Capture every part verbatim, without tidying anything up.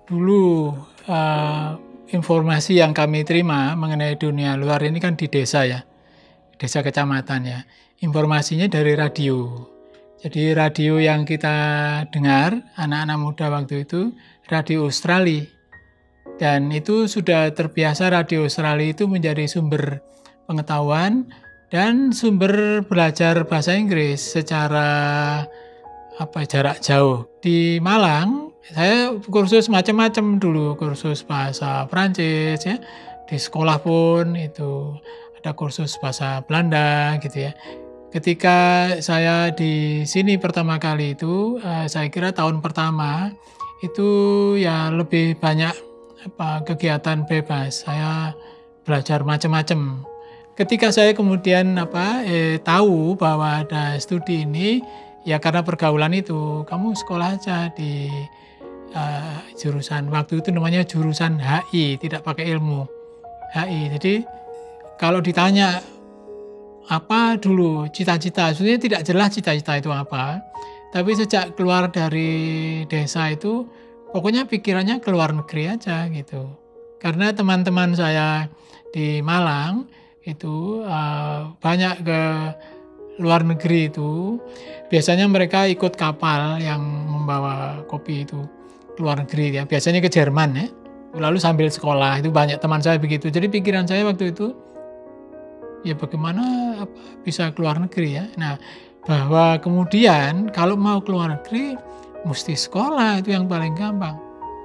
Dulu uh, informasi yang kami terima mengenai dunia luar ini kan di desa ya, desa kecamatan ya. Informasinya dari radio. Jadi radio yang kita dengar, anak-anak muda waktu itu, radio Australia. Dan itu sudah terbiasa radio Australia itu menjadi sumber pengetahuan dan sumber belajar bahasa Inggris secara apa jarak jauh. Di Malang, saya kursus macam-macam dulu, kursus bahasa Prancis ya. Di sekolah pun itu ada kursus bahasa Belanda gitu ya. Ketika saya di sini pertama kali itu, eh, saya kira tahun pertama itu ya lebih banyak apa kegiatan bebas. Saya belajar macam-macam. Ketika saya kemudian apa eh, tahu bahwa ada studi ini, ya karena pergaulan itu, kamu sekolah aja di uh, jurusan, waktu itu namanya jurusan H I, tidak pakai ilmu, H I. Jadi kalau ditanya apa dulu cita-cita, sebenarnya tidak jelas cita-cita itu apa. Tapi sejak keluar dari desa itu, pokoknya pikirannya ke luar negeri aja gitu. Karena teman-teman saya di Malang itu uh, banyak ke luar negeri itu, biasanya mereka ikut kapal yang membawa kopi itu ke luar negeri ya, biasanya ke Jerman ya, lalu sambil sekolah, itu banyak teman saya begitu. Jadi pikiran saya waktu itu, ya bagaimana apa, bisa ke luar negeri ya. Nah, bahwa kemudian kalau mau ke luar negeri, mesti sekolah, itu yang paling gampang.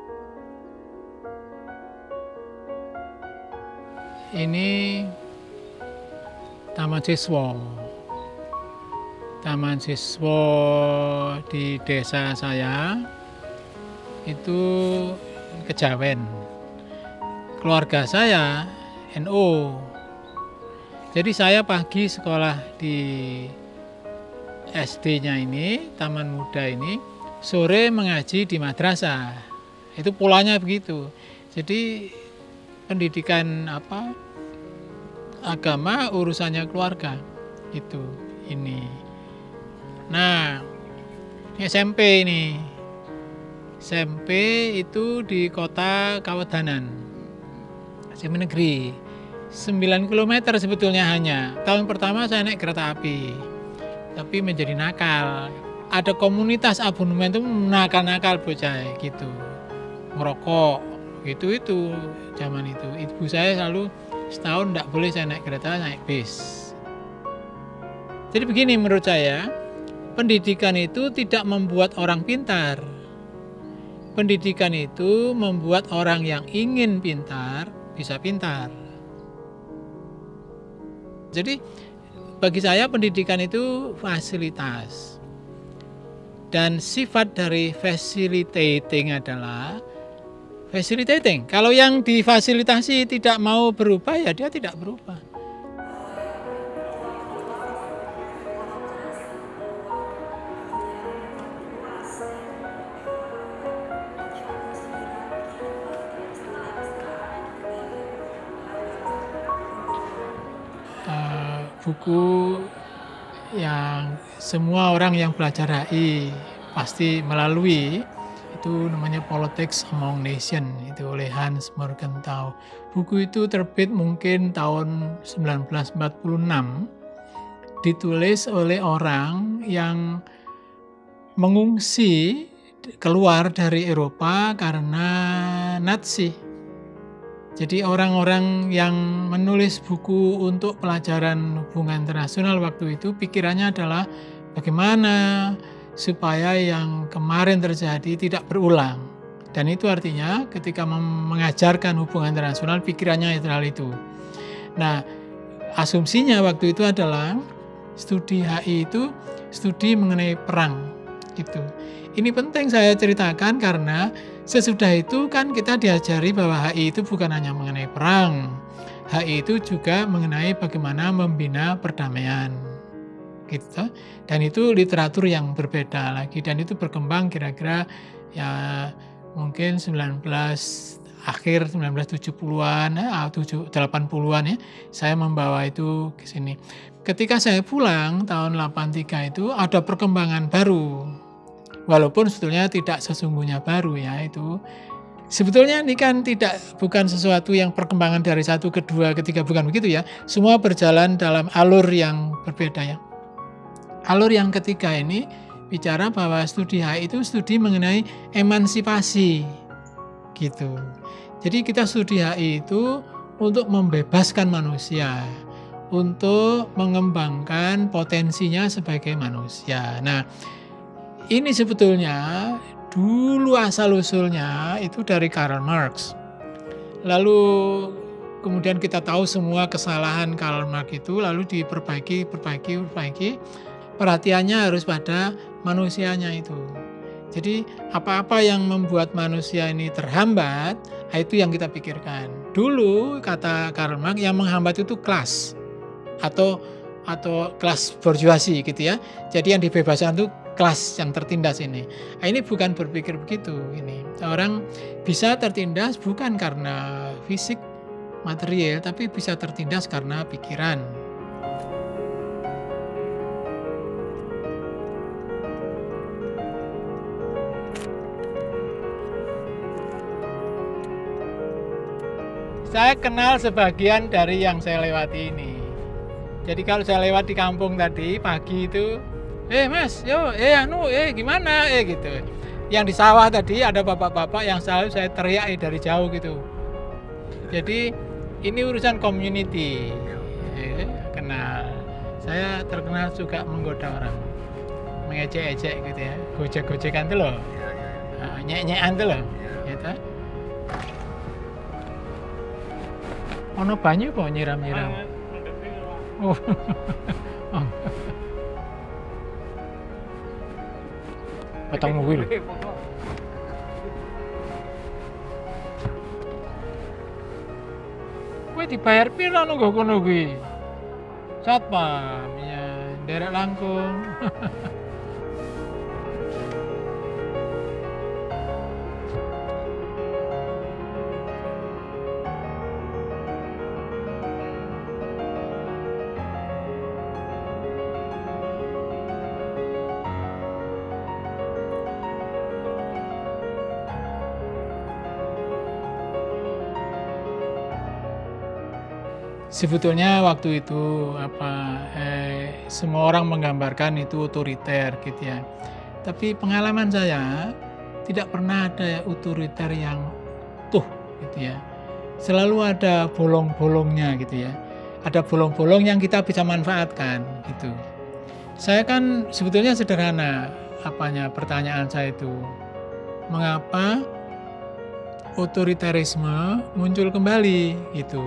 Ini Taman Siswa. Taman siswa di desa saya itu Kejawen. Keluarga saya N U. Jadi saya pagi sekolah di S D-nya ini, Taman Muda ini, sore mengaji di madrasah. Itu polanya begitu. Jadi pendidikan apa agama urusannya keluarga. Itu ini. Nah, ini S M P ini. S M P itu di kota Kawedanan. S M P negeri. sembilan kilometer sebetulnya hanya. Tahun pertama saya naik kereta api. Tapi menjadi nakal. Ada komunitas abonemen itu nakal-nakal bocah gitu. Ngerokok. Gitu itu zaman itu. Ibu saya selalu setahun tidak boleh saya naik kereta, naik bis. Jadi begini menurut saya, pendidikan itu tidak membuat orang pintar. Pendidikan itu membuat orang yang ingin pintar bisa pintar. Jadi bagi saya pendidikan itu fasilitas. Dan sifat dari facilitating adalah facilitating. Kalau yang difasilitasi tidak mau berubah, ya dia tidak berubah. Buku yang semua orang yang belajar H I pasti melalui, itu namanya Politics Among Nations, itu oleh Hans Morgenthau. Buku itu terbit mungkin tahun sembilan belas empat puluh enam, ditulis oleh orang yang mengungsi keluar dari Eropa karena Nazi. Jadi orang-orang yang menulis buku untuk pelajaran hubungan internasional waktu itu pikirannya adalah bagaimana supaya yang kemarin terjadi tidak berulang. Dan itu artinya ketika mengajarkan hubungan internasional pikirannya adalah itu. Nah, asumsinya waktu itu adalah studi H I itu studi mengenai perang gitu. Ini penting saya ceritakan karena sesudah itu kan kita diajari bahwa H I itu bukan hanya mengenai perang. H I itu juga mengenai bagaimana membina perdamaian. Gitu. Dan itu literatur yang berbeda lagi dan itu berkembang kira-kira ya mungkin sembilan belas akhir sembilan belas tujuh puluhan ya, delapan puluhan ya. Saya membawa itu ke sini. Ketika saya pulang tahun delapan tiga itu ada perkembangan baru. Walaupun sebetulnya tidak sesungguhnya baru ya itu. Sebetulnya ini kan tidak bukan sesuatu yang perkembangan dari satu ke dua, ketiga, bukan begitu ya. Semua berjalan dalam alur yang berbeda ya. Alur yang ketiga ini bicara bahwa studi H I itu studi mengenai emansipasi gitu. Jadi kita studi H I itu untuk membebaskan manusia, untuk mengembangkan potensinya sebagai manusia. Nah, ini sebetulnya dulu asal-usulnya itu dari Karl Marx. Lalu kemudian kita tahu semua kesalahan Karl Marx itu lalu diperbaiki, perbaiki, perbaiki. Perhatiannya harus pada manusianya itu. Jadi apa-apa yang membuat manusia ini terhambat, itu yang kita pikirkan. Dulu kata Karl Marx yang menghambat itu kelas atau atau kelas borjuasi gitu ya. Jadi yang dibebaskan itu kelas yang tertindas ini. Nah, ini bukan berpikir begitu ini. Orang bisa tertindas bukan karena fisik material, tapi bisa tertindas karena pikiran. Saya kenal sebagian dari yang saya lewati ini. Jadi kalau saya lewat di kampung tadi pagi itu, eh mas, yo, eh anu, eh gimana, eh gitu. Yang di sawah tadi ada bapak-bapak yang selalu saya teriak dari jauh gitu. Jadi ini urusan community. Eh, kenal. Saya terkenal juga menggoda orang, mengejek-ejek gitu ya, gojek-gojekan tuh loh, nah, nyek-nyekan tuh loh, gitu. Ono banyu kok nyiram-nyiram. Oh. Potong mobil. Kowe dibayar piro nunggu kono kuwi? Satpam ya, derek langkung. Sebetulnya waktu itu apa eh, semua orang menggambarkan itu otoriter gitu ya. Tapi pengalaman saya tidak pernah ada otoriter yang utuh gitu ya. Selalu ada bolong-bolongnya gitu ya. Ada bolong-bolong yang kita bisa manfaatkan gitu. Saya kan sebetulnya sederhana apanya pertanyaan saya itu. Mengapa otoritarisme muncul kembali gitu.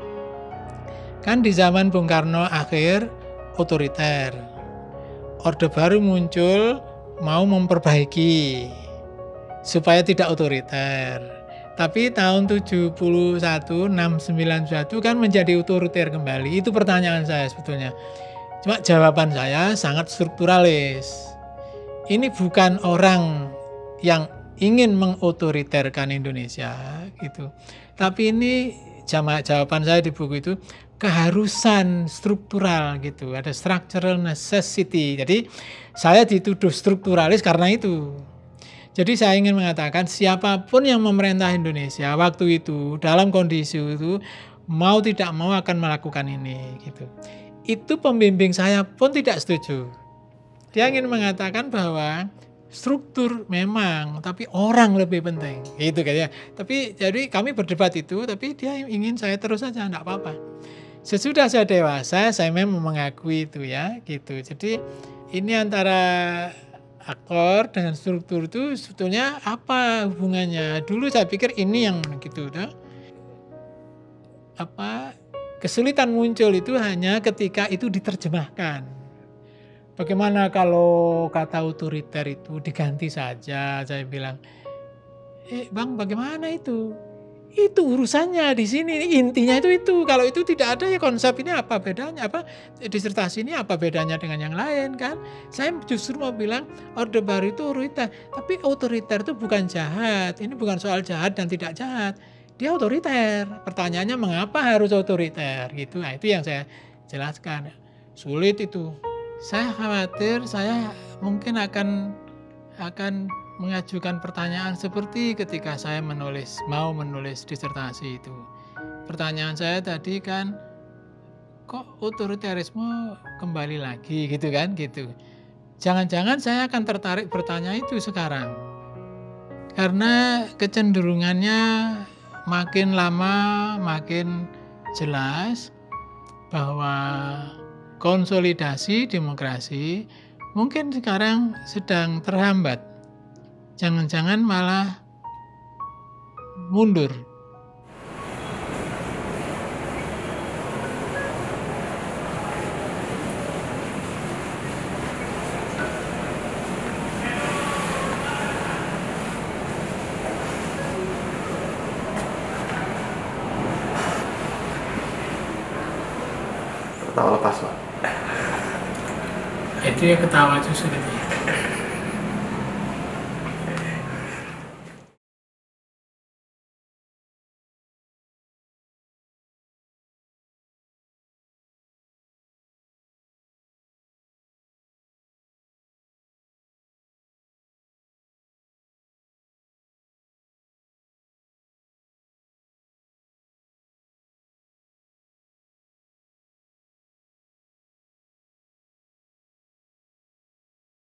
Kan di zaman Bung Karno akhir otoriter. Orde Baru muncul mau memperbaiki supaya tidak otoriter. Tapi tahun tujuh puluh satu, enam puluh sembilan satu kan menjadi otoriter kembali. Itu pertanyaan saya sebetulnya. Cuma jawaban saya sangat strukturalis. Ini bukan orang yang ingin mengotoriterkan Indonesia gitu. Tapi ini jawaban saya di buku itu keharusan struktural gitu, ada structural necessity. Jadi saya dituduh strukturalis karena itu. Jadi saya ingin mengatakan siapapun yang memerintah Indonesia waktu itu dalam kondisi itu mau tidak mau akan melakukan ini gitu. Itu pembimbing saya pun tidak setuju. Dia ingin mengatakan bahwa struktur memang, tapi orang lebih penting. Gitu kan ya. Tapi jadi kami berdebat itu, tapi dia ingin saya terus saja, enggak apa-apa. Sesudah saya dewasa, saya memang mengakui itu ya, gitu. Jadi ini antara aktor dengan struktur itu sebetulnya apa hubungannya? Dulu saya pikir ini yang gitu, dah. Apa kesulitan muncul itu hanya ketika itu diterjemahkan. Bagaimana kalau kata otoriter itu diganti saja? Saya bilang, eh bang, bagaimana itu? Itu urusannya di sini, intinya itu itu. Kalau itu tidak ada ya konsep ini apa bedanya? Apa disertasi ini apa bedanya dengan yang lain kan? Saya justru mau bilang Orde Baru itu otoriter, tapi otoriter itu bukan jahat. Ini bukan soal jahat dan tidak jahat. Dia otoriter. Pertanyaannya mengapa harus otoriter gitu? Nah, itu yang saya jelaskan. Sulit itu. Saya khawatir saya mungkin akan akan mengajukan pertanyaan seperti ketika saya menulis, mau menulis disertasi itu. Pertanyaan saya tadi kan, kok otoritarisme kembali lagi gitu kan, gitu. Jangan-jangan saya akan tertarik bertanya itu sekarang. Karena kecenderungannya makin lama makin jelas bahwa konsolidasi demokrasi mungkin sekarang sedang terhambat. Jangan-jangan malah mundur. Ketawa lepas, Pak. Itu ya ketawa itu sudah.